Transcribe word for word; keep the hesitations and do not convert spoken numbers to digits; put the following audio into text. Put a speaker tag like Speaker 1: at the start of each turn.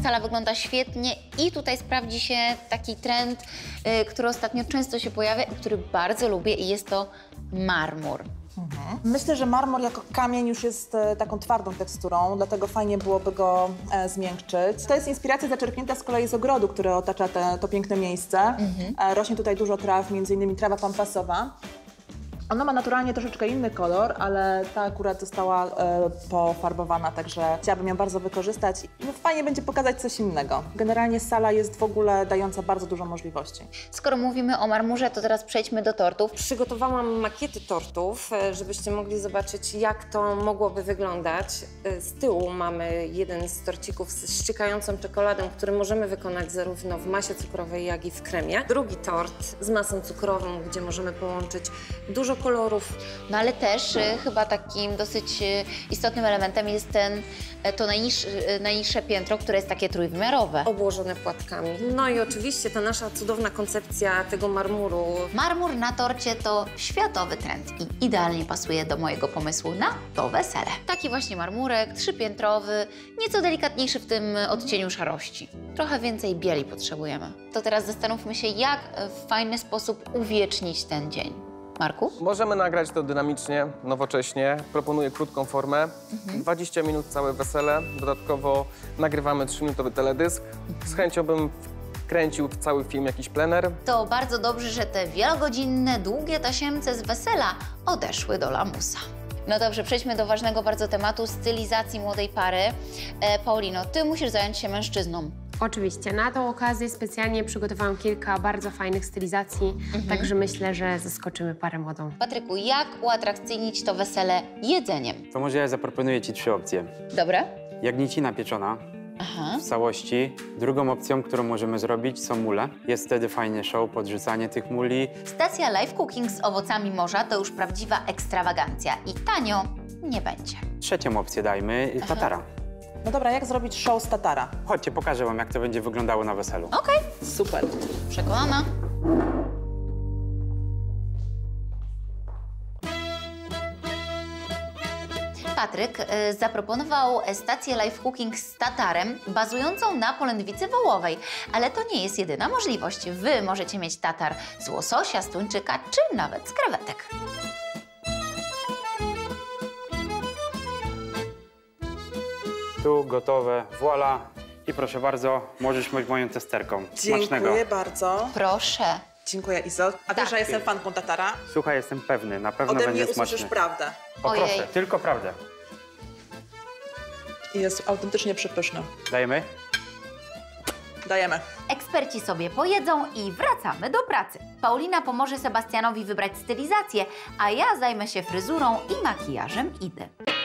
Speaker 1: sala wygląda świetnie i tutaj sprawdzi się taki trend, y, który ostatnio często się pojawia i który bardzo lubię i jest to marmur.
Speaker 2: Mhm. Myślę, że marmur jako kamień już jest e, taką twardą teksturą, dlatego fajnie byłoby go e, zmiękczyć. To jest inspiracja zaczerpnięta z kolei z ogrodu, który otacza te, to piękne miejsce. Mhm. E, rośnie tutaj dużo traw, między innymi trawa pampasowa. Ona ma naturalnie troszeczkę inny kolor, ale ta akurat została e, pofarbowana, także chciałabym ją bardzo wykorzystać. No, fajnie będzie pokazać coś innego. Generalnie sala jest w ogóle dająca bardzo dużo możliwości.
Speaker 1: Skoro mówimy o marmurze, to teraz przejdźmy do tortów.
Speaker 3: Przygotowałam makiety tortów, żebyście mogli zobaczyć, jak to mogłoby wyglądać. Z tyłu mamy jeden z torcików z ściekającą czekoladą, który możemy wykonać zarówno w masie cukrowej, jak i w kremie. Drugi tort z masą cukrową, gdzie możemy połączyć dużo kolorów.
Speaker 1: No ale też y, chyba takim dosyć y, istotnym elementem jest ten, y, to najniższe, y, najniższe piętro, które jest takie trójwymiarowe.
Speaker 3: Obłożone płatkami. No i oczywiście ta nasza cudowna koncepcja tego marmuru.
Speaker 1: Marmur na torcie to światowy trend i idealnie pasuje do mojego pomysłu na to wesele. Taki właśnie marmurek, trzypiętrowy, nieco delikatniejszy w tym odcieniu szarości. Trochę więcej bieli potrzebujemy. To teraz zastanówmy się, jak w fajny sposób uwiecznić ten dzień. Marku?
Speaker 4: Możemy nagrać to dynamicznie, nowocześnie. Proponuję krótką formę.
Speaker 1: Mhm.
Speaker 4: dwadzieścia minut całe wesele. Dodatkowo nagrywamy trzyminutowy teledysk. Z chęcią bym wkręcił w cały film jakiś plener.
Speaker 1: To bardzo dobrze, że te wielogodzinne, długie tasiemce z wesela odeszły do lamusa. No dobrze, przejdźmy do ważnego bardzo tematu stylizacji młodej pary. E, Paulino, ty musisz zająć się mężczyzną.
Speaker 5: Oczywiście. Na tą okazję specjalnie przygotowałam kilka bardzo fajnych stylizacji, mhm. także myślę, że zaskoczymy parę młodą.
Speaker 1: Patryku, jak uatrakcyjnić to wesele jedzeniem?
Speaker 6: To może ja zaproponuję Ci trzy opcje.
Speaker 1: Dobra.
Speaker 6: Jagnięcina pieczona
Speaker 1: Aha.
Speaker 6: w całości. Drugą opcją, którą możemy zrobić, są mule. Jest wtedy fajny show, podrzucanie tych muli.
Speaker 1: Stacja live cooking z owocami morza to już prawdziwa ekstrawagancja i tanio nie będzie.
Speaker 6: Trzecią opcję dajmy,
Speaker 1: Aha.
Speaker 6: tatara.
Speaker 2: No dobra, jak zrobić show z tatara?
Speaker 6: Chodźcie, pokażę Wam, jak to będzie wyglądało na weselu.
Speaker 1: Okej. Okay.
Speaker 2: Super.
Speaker 1: Przekonana. Patryk y, zaproponował stację live cooking z tatarem bazującą na polędwicy wołowej, ale to nie jest jedyna możliwość. Wy możecie mieć tatar z łososia, z tuńczyka czy nawet z krewetek.
Speaker 6: Tu gotowe, voila. I proszę bardzo, możesz być moją testerką. Smacznego.
Speaker 2: Dziękuję bardzo.
Speaker 1: Proszę.
Speaker 2: Dziękuję, Izo. A
Speaker 1: Tak.
Speaker 2: wiesz, że jestem fanką tatara?
Speaker 6: Słuchaj, jestem pewny, na pewno
Speaker 2: Ode
Speaker 6: będzie
Speaker 2: mnie usłyszysz
Speaker 6: smaczny.
Speaker 2: prawdę.
Speaker 6: O
Speaker 1: Ojej.
Speaker 6: proszę, tylko prawdę.
Speaker 2: I jest autentycznie przepyszny.
Speaker 6: Dajemy?
Speaker 2: Dajemy.
Speaker 1: Eksperci sobie pojedzą i wracamy do pracy. Paulina pomoże Sebastianowi wybrać stylizację, a ja zajmę się fryzurą i makijażem Idy.